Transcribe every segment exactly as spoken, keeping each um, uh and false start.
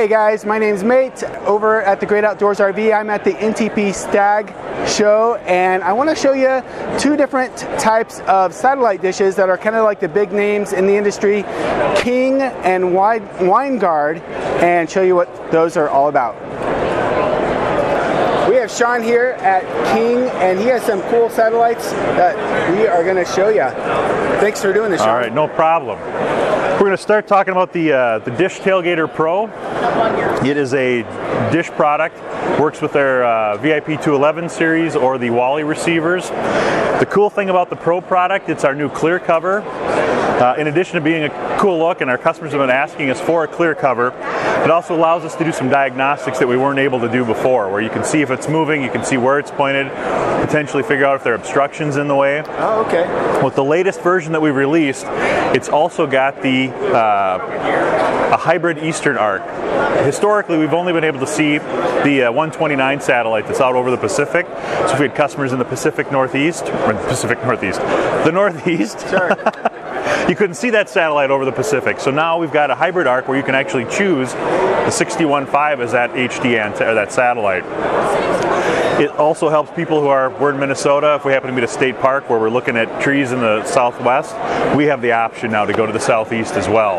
Hey guys, my name's Mate over at the Great Outdoors R V. I'm at the N T P STAG show, and I want to show you two different types of satellite dishes that are kind of like the big names in the industry, King and Winegard, and show you what those are all about. We have Sean here at King, and he has some cool satellites that we are going to show you. Thanks for doing this, Sean. All right, no problem. We're going to start talking about the uh, the Dish Tailgater Pro. It is a Dish product, works with their uh, V I P two eleven series or the Wally receivers. The cool thing about the Pro product, it's our new clear cover. Uh, in addition to being a cool look, and our customers have been asking us for a clear cover, it also allows us to do some diagnostics that we weren't able to do before, where you can see if it's moving, you can see where it's pointed, potentially figure out if there are obstructions in the way. Oh, okay. With the latest version that we've released, it's also got the uh, a hybrid eastern arc. Historically, we've only been able to see the uh, one twenty-nine satellite that's out over the Pacific. So if we had customers in the Pacific Northeast, or Pacific Northeast, the Northeast. Sure. You couldn't see that satellite over the Pacific. So now we've got a hybrid arc where you can actually choose the sixty-one point five as that H D antenna, or that satellite. It also helps people who are, we're in Minnesota, if we happen to be at a state park where we're looking at trees in the southwest, we have the option now to go to the southeast as well.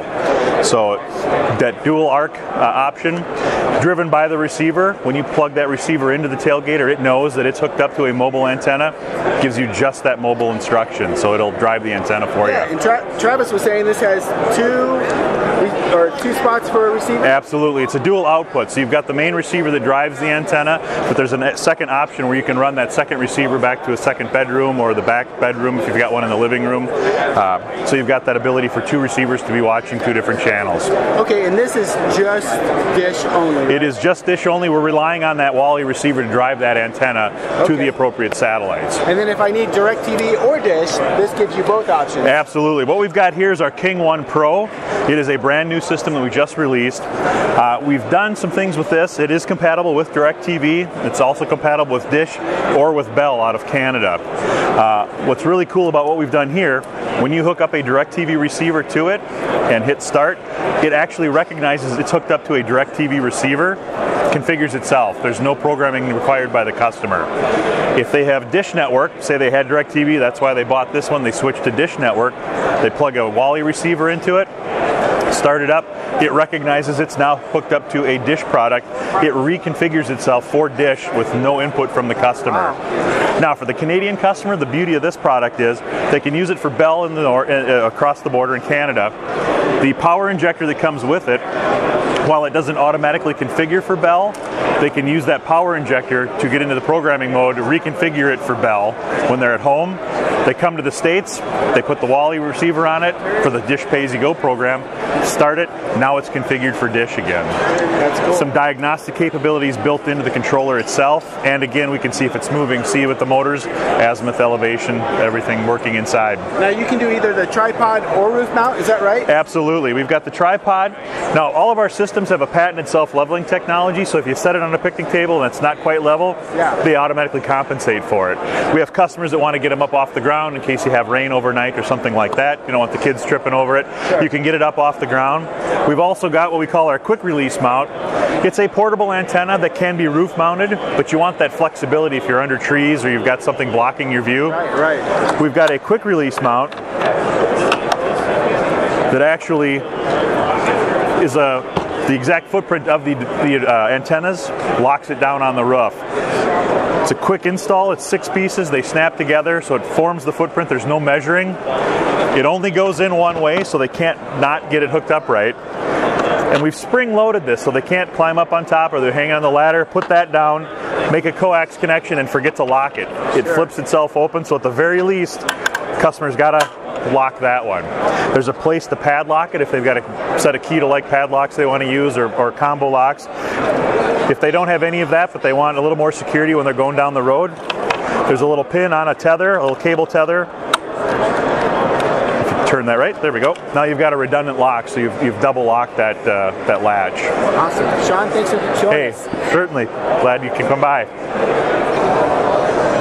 So that dual arc uh, option, driven by the receiver, when you plug that receiver into the tailgater, it knows that it's hooked up to a mobile antenna, gives you just that mobile instruction, so it'll drive the antenna for yeah, you. And Tra Travis was saying this has two or two spots for a receiver? Absolutely, it's a dual output, so you've got the main receiver that drives the antenna, but there's a second option where you can run that second receiver back to a second bedroom or the back bedroom if you've got one in the living room. Uh, so you've got that ability for two receivers to be watching two different channels. Okay, and this is just Dish only, right? It is just Dish only. We're relying on that Wally receiver to drive that antenna okay. to the appropriate satellites. And then if I need DirecTV or Dish, this gives you both options. Absolutely. What we've got here is our King One Pro. It is a brand new system that we just released. Uh, we've done some things with this. It is compatible with DirecTV. It's also compatible with Dish or with Bell out of Canada. Uh, what's really cool about what we've done here, when you hook up a DirecTV receiver to it and hit start, it actually recognizes it's hooked up to a DirecTV receiver, configures itself. There's no programming required by the customer. If they have Dish Network, say they had DirecTV, that's why they bought this one, they switched to Dish Network, they plug a Wally receiver into it, start it up, it recognizes it's now hooked up to a Dish product. It reconfigures itself for Dish with no input from the customer. Wow. Now, for the Canadian customer, the beauty of this product is they can use it for Bell in the nor uh, across the border in Canada. The power injector that comes with it, while it doesn't automatically configure for Bell, they can use that power injector to get into the programming mode, to reconfigure it for Bell when they're at home. They come to the States, they put the Wally receiver on it for the Dish Pay-As-You-Go program, start it, now it's configured for Dish again. That's cool. Some diagnostic capabilities built into the controller itself, and again we can see if it's moving, see with the motors, azimuth, elevation, everything working inside. Now you can do either the tripod or roof mount, is that right? Absolutely. We've got the tripod. Now all of our systems have a patented self-leveling technology, so if you set it on a picnic table and it's not quite level, yeah. they automatically compensate for it. We have customers that want to get them up off the ground in case you have rain overnight or something like that. You don't want the kids tripping over it. Sure. You can get it up off the ground. We've also got what we call our quick release mount. It's a portable antenna that can be roof mounted, but you want that flexibility if you're under trees or you've got something blocking your view. Right, right. We've got a quick release mount that actually is a the exact footprint of the, the uh, antennas, locks it down on the roof. It's a quick install, it's six pieces, they snap together so it forms the footprint, there's no measuring. It only goes in one way so they can't not get it hooked up right. And we've spring loaded this so they can't climb up on top or they're hanging on the ladder, put that down, make a coax connection and forget to lock it. It Sure. flips itself open, so at the very least, customers gotta lock that one. There's a place to padlock it if they've got a set of key-to-like padlocks they want to use or, or combo locks. If they don't have any of that but they want a little more security when they're going down the road, there's a little pin on a tether, a little cable tether. If you turn that right, there we go. Now you've got a redundant lock, so you've, you've double locked that, uh, that latch. Awesome. Sean, thanks for showing Hey, us. certainly. Glad you can come by. All right.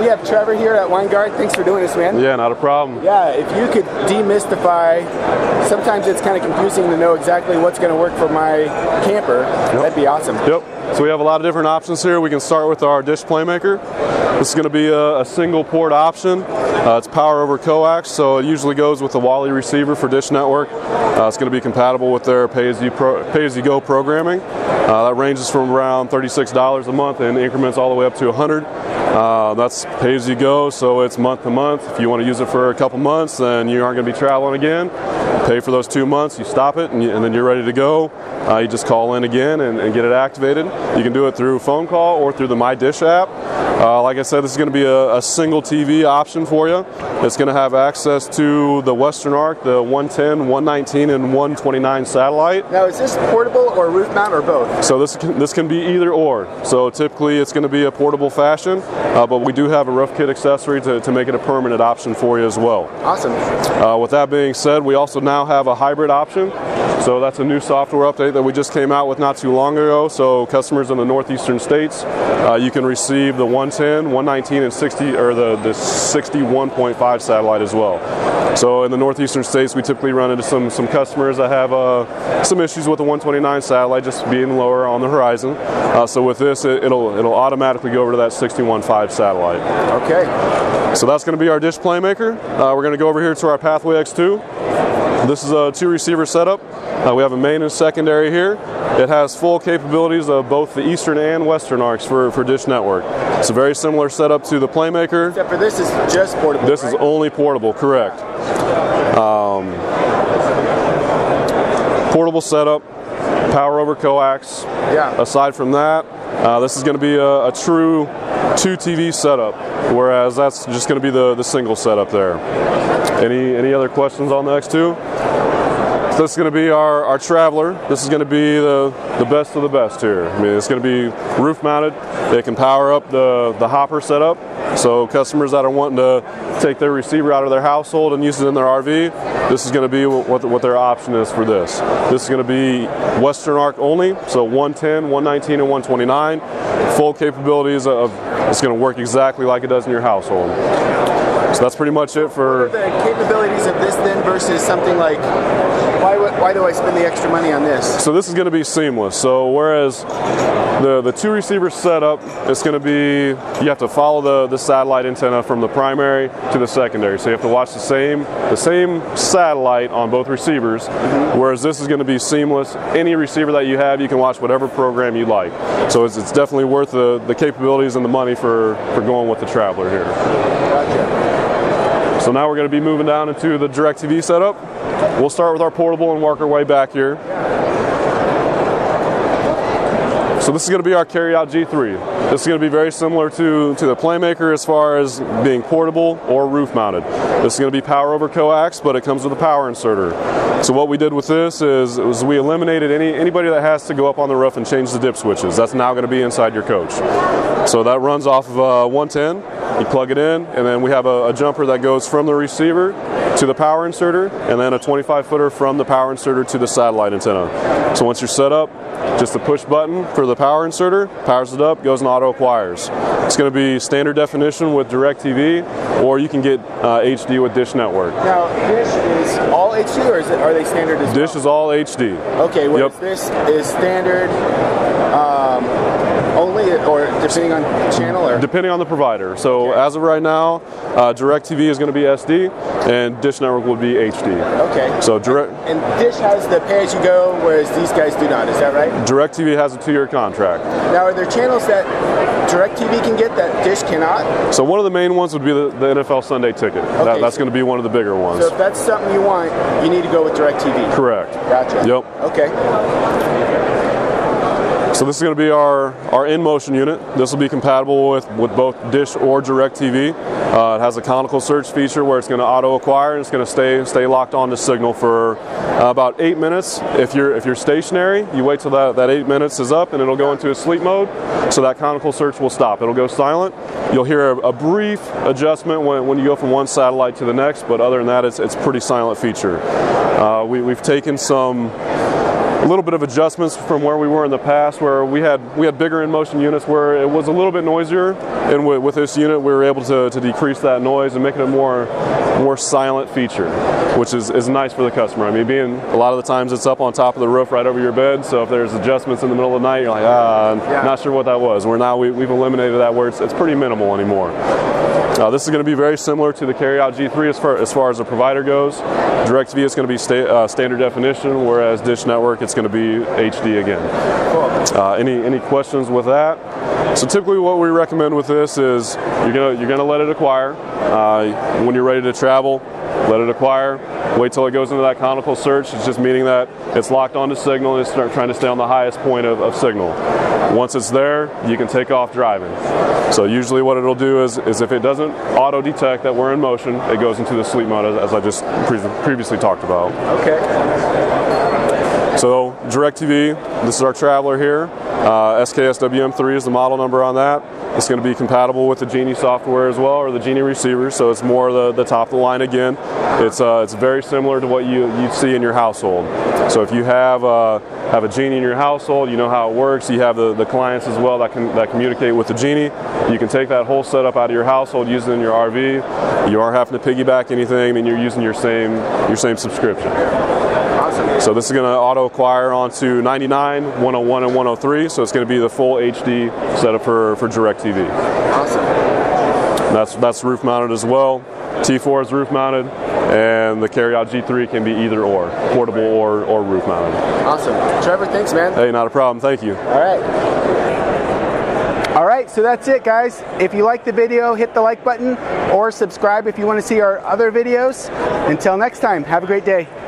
we have Trevor here at Winegard. Thanks for doing this, man. Yeah, not a problem. Yeah, if you could demystify, sometimes it's kind of confusing to know exactly what's going to work for my camper. Yep. That'd be awesome. Yep. So we have a lot of different options here. We can start with our dish playmaker. This is going to be a, a single port option. Uh, it's power over coax, so it usually goes with the Wally receiver for Dish Network. Uh, it's going to be compatible with their pay-as-you-pro, pay-as-you-go programming. Uh, that ranges from around thirty-six dollars a month in increments all the way up to one hundred dollars. Uh, that's pay-as-you-go, so it's month to month. If you want to use it for a couple months, then you aren't going to be traveling again. Pay for those two months, you stop it, and, you, and then you're ready to go. Uh, you just call in again and, and get it activated. You can do it through phone call or through the My Dish app. Uh, like I said, this is going to be a, a single T V option for you. It's going to have access to the Western Arc, the one ten, one nineteen, and one twenty-nine satellite. Now, is this portable or roof mount or both? So this can, this can be either or. So typically it's going to be a portable fashion, uh, but we do have a rough kit accessory to, to make it a permanent option for you as well. Awesome. Uh, with that being said, we also now have a hybrid option. So that's a new software update that we just came out with not too long ago. So customers in the northeastern states, uh, you can receive the one ten, one nineteen, and sixty, or the, the sixty-one point five satellite as well. So in the northeastern states, we typically run into some some customers that have uh, some issues with the one twenty-nine satellite just being lower on the horizon. Uh, so with this, it, it'll it'll automatically go over to that sixty-one point five satellite. Okay. So that's going to be our dish playmaker. Uh, we're going to go over here to our Pathway X two. This is a two receiver setup. Uh, we have a main and secondary here. It has full capabilities of both the Eastern and Western arcs for, for Dish Network. It's a very similar setup to the Playmaker. Except for this is just portable, This right? is only portable, correct. Um, portable setup, power over coax. Yeah. Aside from that, uh, this is going to be a, a true two T V setup, whereas that's just going to be the, the single setup there. Any, any other questions on the X two? So this is going to be our, our Traveler. This is going to be the, the best of the best here. I mean, it's going to be roof mounted. It can power up the, the hopper setup. So customers that are wanting to take their receiver out of their household and use it in their R V, this is going to be what, what their option is for this. This is going to be Western Arc only, so one ten, one nineteen, and one twenty-nine. Full capabilities of, it's going to work exactly like it does in your household. So that's pretty much it for... What are the capabilities of this then versus something like, why, why do I spend the extra money on this? So this is going to be seamless. So whereas the, the two receiver setup, it's going to be, you have to follow the, the satellite antenna from the primary to the secondary. So you have to watch the same, the same satellite on both receivers, mm-hmm. whereas this is going to be seamless. Any receiver that you have, you can watch whatever program you like. So it's, it's definitely worth the, the capabilities and the money for, for going with the Traveler here. Gotcha. So now we're going to be moving down into the DirecTV setup. We'll start with our portable and work our way back here. So this is going to be our carryout G three. This is going to be very similar to, to the Playmaker as far as being portable or roof mounted. This is going to be power over coax, but it comes with a power inserter. So what we did with this is, is we eliminated any anybody that has to go up on the roof and change the dip switches. That's now going to be inside your coach. So that runs off of uh, one ten. You plug it in, and then we have a, a jumper that goes from the receiver to the power inserter, and then a twenty-five footer from the power inserter to the satellite antenna. So once you're set up, just a push button for the power inserter, powers it up, goes and auto acquires. It's going to be standard definition with DirecTV, or you can get uh, H D with Dish Network. Now, Dish is all H D, or is it, are they standard as well? Dish is all H D. Okay, whereas yep. this is standard um, only, or depending on channel? Or? Depending on the provider. So okay. as of right now, uh, DirecTV is going to be S D, and Dish Network will be H D. Okay. So direct. And, and Dish has the pay-as-you-go, whereas these guys do not. Is that right? DirecTV has a two-year contract. Now, are there channels that DirecTV can get that Dish cannot? So one of the main ones would be the, the N F L Sunday Ticket. Okay, that, that's so, going to be one of the bigger ones. So if that's something you want, you need to go with DirecTV. Correct. Gotcha. Yep. Okay. So this is going to be our, our in-motion unit. This will be compatible with, with both Dish or DirecTV. Uh, it has a conical search feature where it's going to auto-acquire and it's going to stay stay locked on to signal for uh, about eight minutes. If you're if you're stationary, you wait till that, that eight minutes is up and it'll go into a sleep mode. So that conical search will stop. It'll go silent. You'll hear a, a brief adjustment when, when you go from one satellite to the next, but other than that, it's it's a pretty silent feature. Uh, we, we've taken some a little bit of adjustments from where we were in the past, where we had we had bigger in-motion units where it was a little bit noisier, and with, with this unit we were able to, to decrease that noise and make it a more more silent feature, which is, is nice for the customer. I mean, being a lot of the times it's up on top of the roof right over your bed, so if there's adjustments in the middle of the night, you're like, ah, yeah. not sure what that was. Where now we, we've eliminated that, where it's, it's pretty minimal anymore. Uh, this is going to be very similar to the Carryout G three as far as, far as the provider goes. DirecTV is going to be sta uh, standard definition, whereas Dish Network it's going to be H D again. Uh, any any questions with that? So typically, what we recommend with this is you're gonna you're gonna let it acquire. Uh, when you're ready to travel, let it acquire. Wait till it goes into that conical search. It's just meaning that it's locked onto signal and it's start trying to stay on the highest point of, of signal. Once it's there, you can take off driving. So usually what it'll do is, is if it doesn't auto-detect that we're in motion, it goes into the sleep mode, as, as I just pre previously talked about. Okay. So DirecTV, this is our Traveler here. Uh, S K S W M three is the model number on that. It's going to be compatible with the Genie software as well, or the Genie receiver, so it's more the, the top of the line again. It's uh, it's very similar to what you you see in your household. So if you have uh, have a Genie in your household, you know how it works. You have the, the clients as well that can that communicate with the Genie. You can take that whole setup out of your household, use it in your R V. You aren't having to piggyback anything, and you're using your same your same subscription. So this is going to auto-acquire onto ninety-nine, one oh one, and one oh three, so it's going to be the full H D setup for, for DirecTV. Awesome. That's, that's roof-mounted as well. T four is roof-mounted, and the Carryout G three can be either or, portable or, or roof-mounted. Awesome. Trevor, thanks, man. Hey, not a problem. Thank you. All right. All right, so that's it, guys. If you like the video, hit the like button or subscribe if you want to see our other videos. Until next time, have a great day.